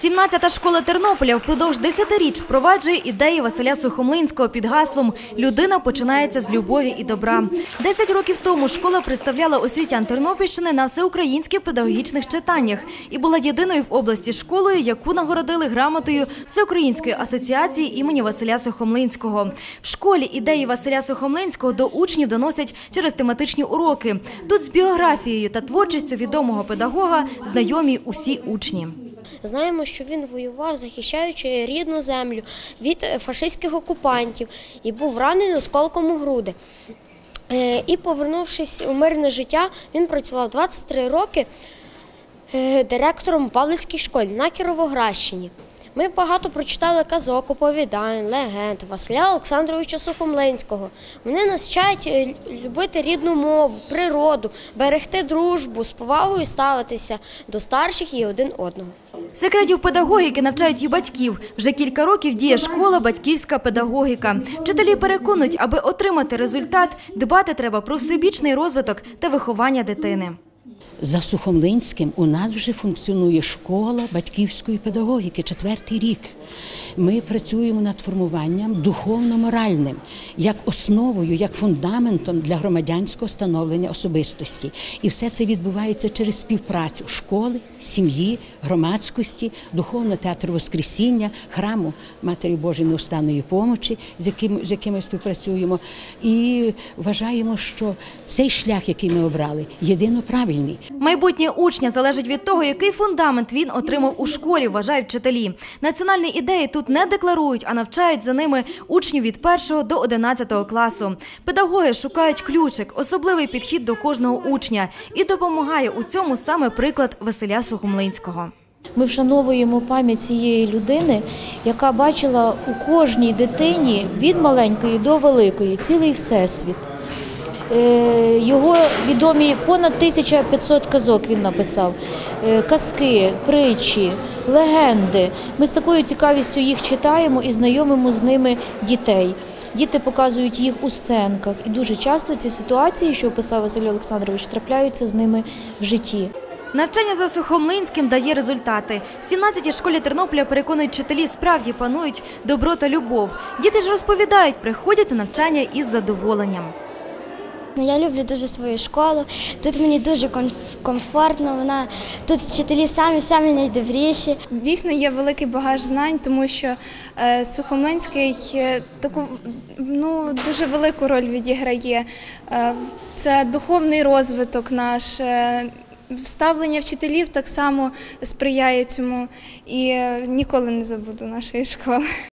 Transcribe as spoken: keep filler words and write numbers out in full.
сімнадцята школа Тернополя впродовж десятиріч впроваджує ідеї Василя Сухомлинського під гаслом «Людина починається з любові і добра». Десять років тому школа представляла освітян Тернопільщини на всеукраїнських педагогічних читаннях і була єдиною в області школою, яку нагородили грамотою Всеукраїнської асоціації імені Василя Сухомлинського. В школі ідеї Василя Сухомлинського до учнів доносять через тематичні уроки. Тут з біографією та творчістю відомого педагога знайомі усі учні. Знаємо, що він воював, захищаючи рідну землю від фашистських окупантів і був ранений осколком у груди. І, повернувшись у мирне життя, він працював двадцять три роки директором у Павлівській школі на Кіровоградщині. Ми багато прочитали казок, оповідань, легенд Василя Олександровича Сухомлинського. Вони нас вчать любити рідну мову, природу, берегти дружбу, з повагою ставитися до старших і один одного. Секретів педагогіки навчають і батьків. Вже кілька років діє школа «Батьківська педагогіка». Вчителі переконують, аби отримати результат, дбати треба про всебічний розвиток та виховання дитини. За Сухомлинським у нас вже функціонує школа батьківської педагогіки, четвертий рік. Ми працюємо над формуванням духовно-моральним, як основою, як фундаментом для громадянського становлення особистості. І все це відбувається через співпрацю школи, сім'ї, громадськості, Духовного театру Воскресіння, храму Матері Божої Неустанної помочі, з яким, з яким ми співпрацюємо. І вважаємо, що цей шлях, який ми обрали, єдино правильний. Майбутнє учня залежить від того, який фундамент він отримав у школі, вважають вчителі. Національні ідеї тут не декларують, а навчають за ними учнів від першого до одинадцятого класу. Педагоги шукають ключик, особливий підхід до кожного учня. І допомагає у цьому саме приклад Василя Сухомлинського. Ми вшановуємо пам'ять цієї людини, яка бачила у кожній дитині від маленької до великої цілий всесвіт. Його відомі понад тисяча п'ятсот казок він написав, казки, притчі, легенди. Ми з такою цікавістю їх читаємо і знайомимо з ними дітей. Діти показують їх у сценках. І дуже часто ці ситуації, що описав Василь Олександрович, трапляються з ними в житті. Навчання за Сухомлинським дає результати. В сімнадцятій школі Тернополя, переконують вчителі, справді панують добро та любов. Діти ж розповідають, приходять на навчання із задоволенням. Я люблю дуже свою школу, тут мені дуже комфортно, вона, тут вчителі самі-самі найдобріші. Дійсно є великий багаж знань, тому що е, Сухомлинський таку ну, дуже велику роль відіграє. Е, це духовний розвиток наш, е, ставлення вчителів так само сприяє цьому і е, ніколи не забуду нашої школи.